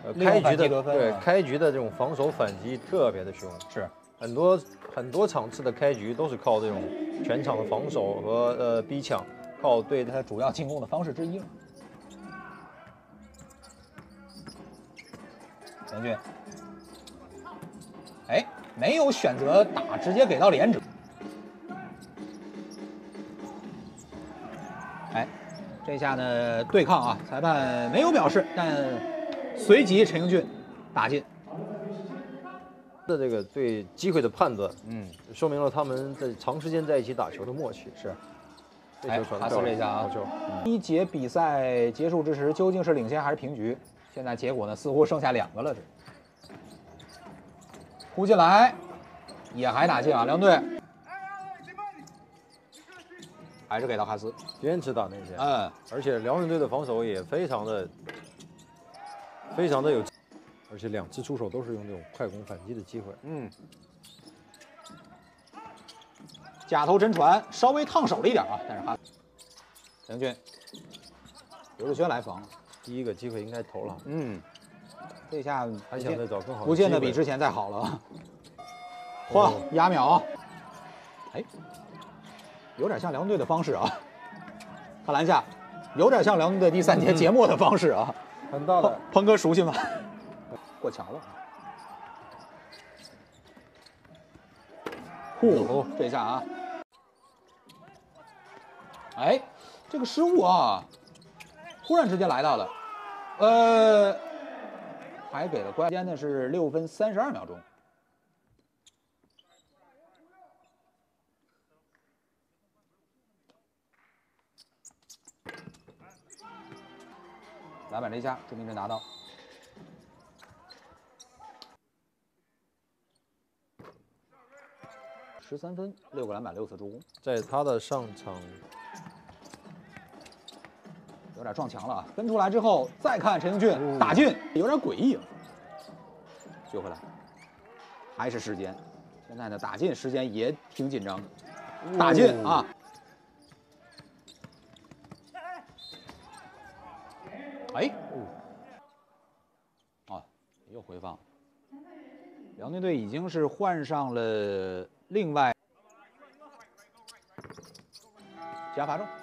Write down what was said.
开局的对开局的这种防守反击特别的凶， 是很多场次的开局都是靠这种全场的防守和逼抢，靠对他主要进攻的方式之一了。陈俊，哎，没有选择打，直接给到连者。哎，这下呢对抗啊，裁判没有表示，但随即陈英俊打进。 的这个对机会的判断，说明了他们在长时间在一起打球的默契。 是。 这球传哈斯这下啊，第一节比赛结束之时，究竟是领先还是平局？现在结果呢，似乎剩下2个了。这扑进来，也还打进啊，辽队还是给到哈斯， 坚持打内线。而且辽宁队的防守也非常的有，而且2次出手都是用这种快攻反击的机会。 假头真传，稍微烫手了一点啊，但是哈斯，陈俊，刘志轩来防， 第一个机会应该投了。 这下还想再找更好的， 不见得比之前再好了。嚯，压秒！哎，有点像辽宁队的方式啊。看篮下，有点像辽宁队第3节节末的方式啊。 很大的， 鹏哥熟悉吗？过墙了。这下啊，哎，这个失误啊，忽然之间来到了，还给了关键的是6分32秒钟。篮板这下，朱明哲拿到。13分，6个篮板，6次助攻， 在他的上场有点撞墙了啊！分出来之后，再看陈英俊打进，有点诡异啊。追回来，还是时间。现在呢，打进时间也挺紧张的，打进啊！哎，又回放。辽宁队已经是换上了另外加罚中。